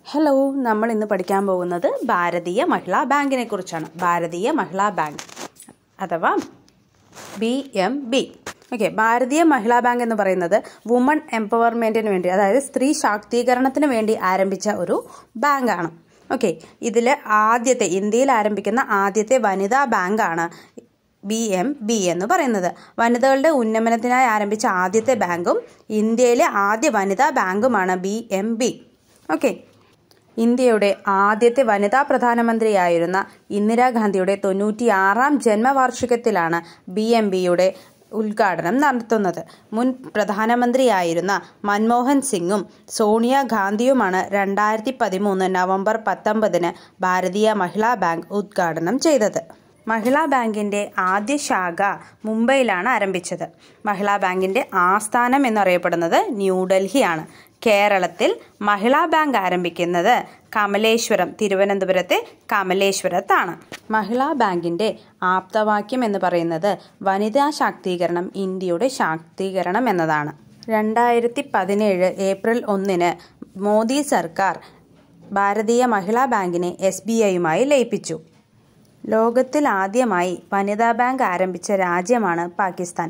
Hello, നമ്മൾ ഇന്ന് പഠിക്കാൻ പോകുന്നത് ഭാരതീയ മഹിളാ ബാങ്കിനെ കുറിച്ചാണ്. ഭാരതീയ മഹിളാ ബാങ്ക് അഥവാ BMB. Okay, Bharatiya Mahila bank എന്ന് പറയുന്നത് വുമൺ എംപവർമെന്റിന് വേണ്ടി, അതായത് സ്ത്രീ ശാക്തീകരണത്തിന് വേണ്ടി ആരംഭിച്ച ഒരു ബാങ്കാണ്. ഓക്കെ, ഇതിൽ ഇന്ത്യയിൽ ആരംഭിക്കുന്ന ആദ്യത്തെ വനിതാ ബാങ്കാണ് BMB എന്ന് പറയുന്നത്. വനിതകളുടെ ഉന്നമനത്തിനായി ആരംഭിച്ച ആദ്യത്തെ ബാങ്കും ഇന്ത്യയിലെ ആദ്യ വനിതാ ബാങ്കുമാണ് BMB. ഓക്കെ, ഇന്ത്യയുടെ ആദ്യത്തെ വനിതാ പ്രധാനമന്ത്രിയായിരുന്ന ഇന്ദിരാഗാന്ധിയുടെ 96ാം ജന്മവാർഷികത്തിലാണ് BMBയുടെ ഉദ്ഘാടനം നടത്തുന്നത്. മുൻ പ്രധാനമന്ത്രിയായിരുന്ന മൻമോഹൻ സിംഗും സോണിയാഗാന്ധിയുമാണ് 2013 നവംബർ 19 ഭാരതീയ മഹിളാ ബാങ്ക് ഉദ്ഘാടനം ചെയ്തത്. മഹിളാ ബാങ്കിന്റെ ആദ്യ ശാഖ മുംബൈയിലാണ് ആരംഭിച്ചത്. മഹിളാ ബാങ്കിന്റെ ആസ്ഥാനം എന്നറിയപ്പെടുന്നത് ന്യൂഡൽഹിയാണ്. കേരളത്തിൽ മഹിളാ ബാങ്ക് ആരംഭിക്കുന്നത് തിരുവനന്തപുരത്തെ കമലേശ്വരത്താണ്. മഹിളാ ബാങ്കിന്റെ ആപ്തവാക്യം എന്ന് പറയുന്നത് വനിതാ ശാക്തീകരണം, ഇന്ത്യയുടെ ശാക്തീകരണം എന്നതാണ്. 2017 ഏപ്രിൽ 1 മോദി സർക്കാർ ഭാരതീയ മഹിളാ ബാങ്കിനെ SBIയുമായി ലയിപ്പിച്ചു. ലോകത്തിൽ ആദ്യമായി വനിതാ ബാങ്ക് ആരംഭിച്ച രാജ്യമാണ് പാകിസ്ഥാൻ.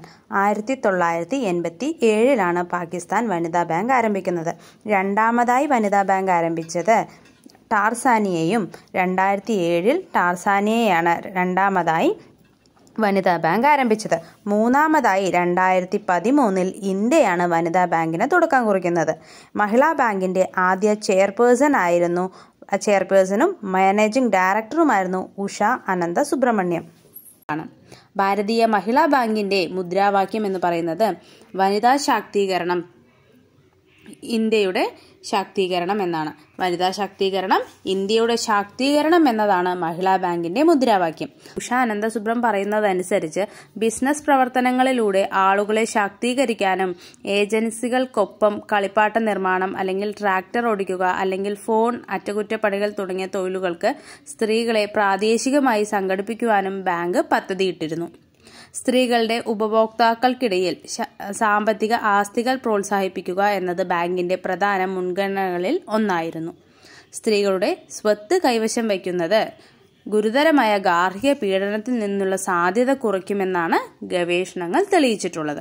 1987 പാകിസ്ഥാൻ വനിതാ ബാങ്ക് ആരംഭിക്കുന്നത്. രണ്ടാമതായി വനിതാ ബാങ്ക് ആരംഭിച്ചത് ടാർസാനിയയും 2007 ടാർസാനിയയാണ് രണ്ടാമതായി വനിതാ ബാങ്ക് ആരംഭിച്ചത്. മൂന്നാമതായി 2013 ഇന്ത്യയാണ് വനിതാ ബാങ്കിന് തുടക്കം കുറിക്കുന്നത്. മഹിളാ ബാങ്കിന്റെ ആദ്യ ചെയർപേഴ്സണും മാനേജിംഗ് ഡയറക്ടറുമായിരുന്നു ഉഷ അനന്ത സുബ്രഹ്മണ്യം. ഭാരതീയ മഹിളാ ബാങ്കിന്റെ മുദ്രാവാക്യം എന്ന് പറയുന്നത് വനിതാ ശാക്തീകരണം, ഇന്ത്യയുടെ ശാക്തീകരണം എന്നാണ്. വനിതാ ശാക്തീകരണം, ഇന്ത്യയുടെ ശാക്തീകരണം എന്നതാണ് മഹിളാ ബാങ്കിന്റെ മുദ്രാവാക്യം. ഉഷ അനന്ത സുബ്രം പറയുന്നതനുസരിച്ച് ബിസിനസ് പ്രവർത്തനങ്ങളിലൂടെ ആളുകളെ ശാക്തീകരിക്കാനും ഏജൻസികൾക്കൊപ്പം കളിപ്പാട്ട നിർമ്മാണം അല്ലെങ്കിൽ ട്രാക്ടർ ഓടിക്കുക അല്ലെങ്കിൽ ഫോൺ അറ്റകുറ്റപ്പണികൾ തുടങ്ങിയ തൊഴിലുകൾക്ക് സ്ത്രീകളെ പ്രാദേശികമായി സംഘടിപ്പിക്കുവാനും ബാങ്ക് പദ്ധതിയിട്ടിരുന്നു. സ്ത്രീകളുടെ ഉപഭോക്താക്കൾക്കിടയിൽ സാമ്പത്തിക ആസ്തികൾ പ്രോത്സാഹിപ്പിക്കുക എന്നത് ബാങ്കിന്റെ പ്രധാന മുൻഗണനകളിൽ ഒന്നായിരുന്നു. സ്ത്രീകളുടെ സ്വത്ത് കൈവശം വയ്ക്കുന്നത് ഗുരുതരമായ ഗാർഹിക പീഡനത്തിൽ നിന്നുള്ള സാധ്യത കുറയ്ക്കുമെന്നാണ് ഗവേഷണങ്ങൾ തെളിയിച്ചിട്ടുള്ളത്.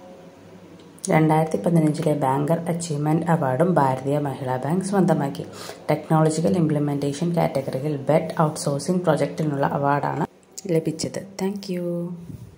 2015 ബാങ്കർ അച്ചീവ്മെന്റ് അവാർഡും ഭാരതീയ മഹിളാ ബാങ്ക് സ്വന്തമാക്കി. ടെക്നോളജിക്കൽ ഇംപ്ലിമെന്റേഷൻ കാറ്റഗറിയിൽ ബെഡ് ഔട്ട്സോഴ്സിംഗ് പ്രൊജക്ടിനുള്ള അവാർഡാണ് ലഭിച്ചത്. Thank U.